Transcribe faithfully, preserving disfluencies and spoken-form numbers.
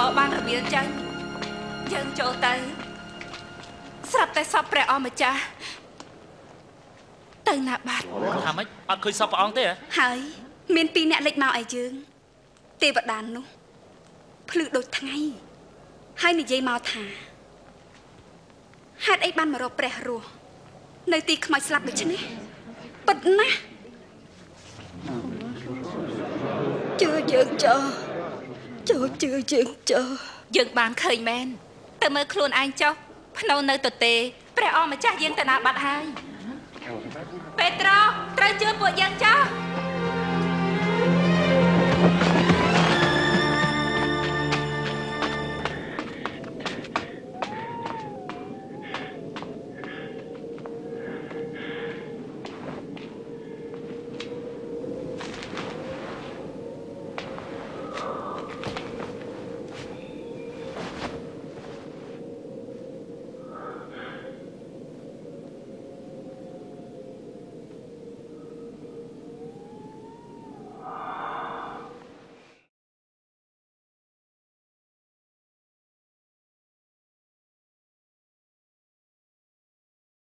banរវាងចាញ់យើងចូលទៅស្រាប់តែសពព្រះអម្ចាស់ទៅណាបាត់ថាម៉េចអត់ឃើញសពព្រះអង្គទេហើយមានពីរអ្នកលេចមកឲ្យយើងទេវតានោះភ្លឺដូចថ្ងៃហើយនិយាយមកថាហេតុអីបានមករកព្រះរស់នៅទីខ្មោចស្លាប់ដូច្នេះពិតណាស់ជឿយើងចោចូលជឿយើងចោយើងបានឃើញមែនទៅមើលខ្លួនឯងចុះភ្នៅនៅទទេព្រះអម្ចាស់យើងទៅណាបាត់ហើយពេត្រុសត្រូវជឿពួកយើងចោ